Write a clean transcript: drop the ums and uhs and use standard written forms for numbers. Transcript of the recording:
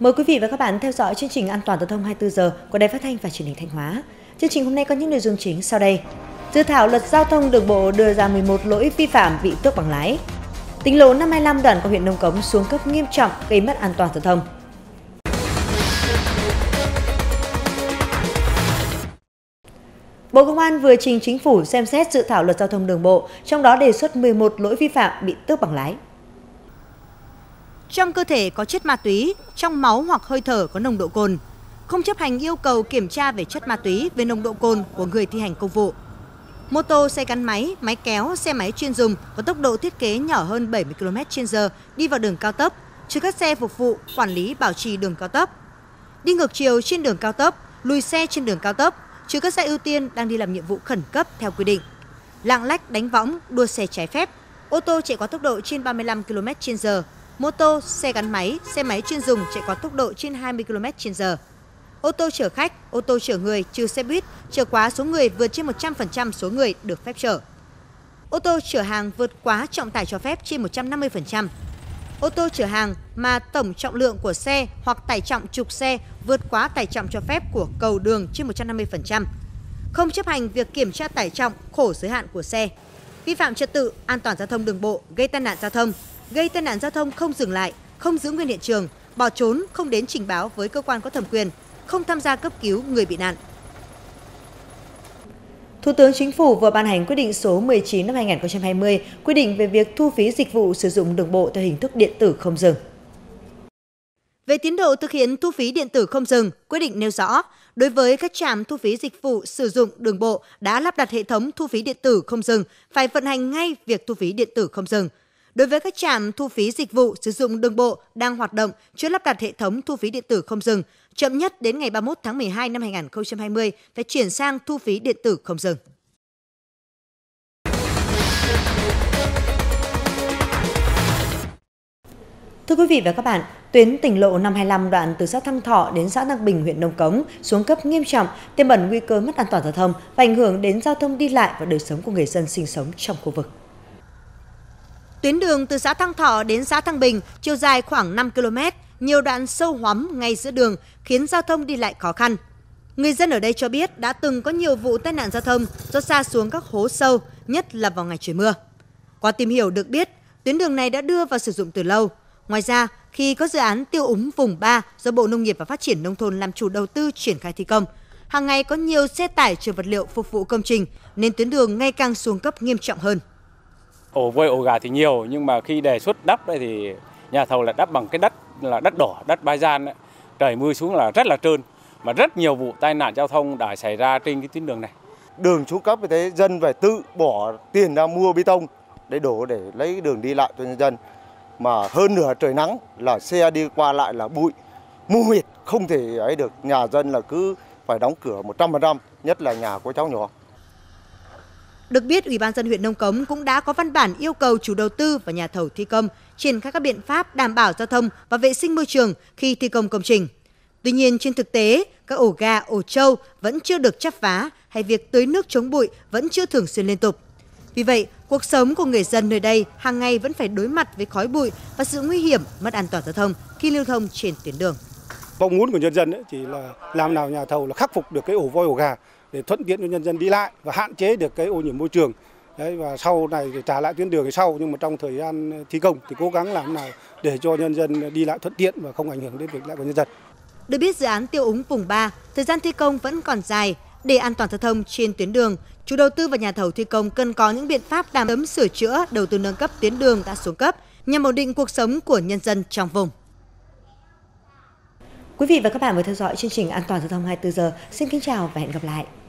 Mời quý vị và các bạn theo dõi chương trình An toàn giao thông 24 giờ của Đài Phát thanh và Truyền hình Thanh Hóa. Chương trình hôm nay có những nội dung chính sau đây. Dự thảo luật giao thông đường bộ đưa ra 11 lỗi vi phạm bị tước bằng lái. Tỉnh lộ 525 đoạn qua huyện Nông Cống xuống cấp nghiêm trọng gây mất an toàn giao thông. Bộ Công an vừa trình Chính phủ xem xét dự thảo luật giao thông đường bộ, trong đó đề xuất 11 lỗi vi phạm bị tước bằng lái. Trong cơ thể có chất ma túy, trong máu hoặc hơi thở có nồng độ cồn, không chấp hành yêu cầu kiểm tra về chất ma túy, về nồng độ cồn của người thi hành công vụ. Mô tô, xe gắn máy, máy kéo, xe máy chuyên dùng có tốc độ thiết kế nhỏ hơn 70 km/h đi vào đường cao tốc, trừ các xe phục vụ quản lý bảo trì đường cao tốc. Đi ngược chiều trên đường cao tốc, lùi xe trên đường cao tốc, trừ các xe ưu tiên đang đi làm nhiệm vụ khẩn cấp theo quy định. Lạng lách đánh võng, đua xe trái phép, ô tô chạy quá tốc độ trên 35 km/h, mô tô, xe gắn máy, xe máy chuyên dùng chạy quá tốc độ trên 20 km/h. Ô tô chở khách, ô tô chở người trừ xe buýt chở quá số người vượt trên 100% số người được phép chở. Ô tô chở hàng vượt quá trọng tải cho phép trên 150%. Ô tô chở hàng mà tổng trọng lượng của xe hoặc tải trọng trục xe vượt quá tải trọng cho phép của cầu đường trên 150%. Không chấp hành việc kiểm tra tải trọng khổ giới hạn của xe. Vi phạm trật tự an toàn giao thông đường bộ, gây tai nạn giao thông. Gây tai nạn giao thông không dừng lại, không giữ nguyên hiện trường, bỏ trốn, không đến trình báo với cơ quan có thẩm quyền, không tham gia cấp cứu người bị nạn. Thủ tướng Chính phủ vừa ban hành quyết định số 19 năm 2020 quy định về việc thu phí dịch vụ sử dụng đường bộ theo hình thức điện tử không dừng. Về tiến độ thực hiện thu phí điện tử không dừng, quyết định nêu rõ, đối với các trạm thu phí dịch vụ sử dụng đường bộ đã lắp đặt hệ thống thu phí điện tử không dừng, phải vận hành ngay việc thu phí điện tử không dừng. Đối với các trạm thu phí dịch vụ sử dụng đường bộ đang hoạt động chưa lắp đặt hệ thống thu phí điện tử không dừng, chậm nhất đến ngày 31 tháng 12 năm 2020 phải chuyển sang thu phí điện tử không dừng. Thưa quý vị và các bạn, tuyến tỉnh lộ 525 đoạn từ xã Thăng Thọ đến xã Thăng Bình, huyện Nông Cống xuống cấp nghiêm trọng, tiềm ẩn nguy cơ mất an toàn giao thông và ảnh hưởng đến giao thông đi lại và đời sống của người dân sinh sống trong khu vực. Tuyến đường từ xã Thăng Thọ đến xã Thăng Bình chiều dài khoảng 5 km, nhiều đoạn sâu hoắm ngay giữa đường khiến giao thông đi lại khó khăn. Người dân ở đây cho biết đã từng có nhiều vụ tai nạn giao thông do sa xuống các hố sâu, nhất là vào ngày trời mưa. Qua tìm hiểu được biết, tuyến đường này đã đưa vào sử dụng từ lâu. Ngoài ra, khi có dự án tiêu úng vùng 3 do Bộ Nông nghiệp và Phát triển Nông thôn làm chủ đầu tư triển khai thi công, hàng ngày có nhiều xe tải chở vật liệu phục vụ công trình nên tuyến đường ngày càng xuống cấp nghiêm trọng hơn. Ổ voi ổ gà thì nhiều, nhưng mà khi đề xuất đắp đây thì nhà thầu là đắp bằng cái đất là đất đỏ, đất ba gian ấy. Trời mưa xuống là rất là trơn, mà rất nhiều vụ tai nạn giao thông đã xảy ra trên cái tuyến đường này. Đường xuống cấp như thế, dân phải tự bỏ tiền ra mua bê tông để đổ để lấy đường đi lại cho nhân dân. Mà hơn nửa trời nắng là xe đi qua lại là bụi, mù mịt, không thể ấy được. Nhà dân là cứ phải đóng cửa 100%, nhất là nhà có cháu nhỏ. Được biết, Ủy ban nhân dân huyện Nông Cống cũng đã có văn bản yêu cầu chủ đầu tư và nhà thầu thi công triển khai các biện pháp đảm bảo giao thông và vệ sinh môi trường khi thi công công trình. Tuy nhiên, trên thực tế, các ổ gà, ổ trâu vẫn chưa được chắp vá hay việc tưới nước chống bụi vẫn chưa thường xuyên liên tục. Vì vậy, cuộc sống của người dân nơi đây hàng ngày vẫn phải đối mặt với khói bụi và sự nguy hiểm mất an toàn giao thông khi lưu thông trên tuyến đường. Mong muốn của nhân dân chỉ là làm nào nhà thầu là khắc phục được cái ổ voi ổ gà để thuận tiện cho nhân dân đi lại và hạn chế được cái ô nhiễm môi trường. Đấy, và sau này thì trả lại tuyến đường sau, nhưng mà trong thời gian thi công thì cố gắng làm nào để cho nhân dân đi lại thuận tiện và không ảnh hưởng đến việc đi lại của nhân dân. Được biết, dự án tiêu úng vùng 3, thời gian thi công vẫn còn dài. Để an toàn giao thông trên tuyến đường, chủ đầu tư và nhà thầu thi công cần có những biện pháp đảm sớm sửa chữa, đầu tư nâng cấp tuyến đường đã xuống cấp nhằm ổn định cuộc sống của nhân dân trong vùng. Quý vị và các bạn vừa theo dõi chương trình An toàn giao thông 24 giờ. Xin kính chào và hẹn gặp lại.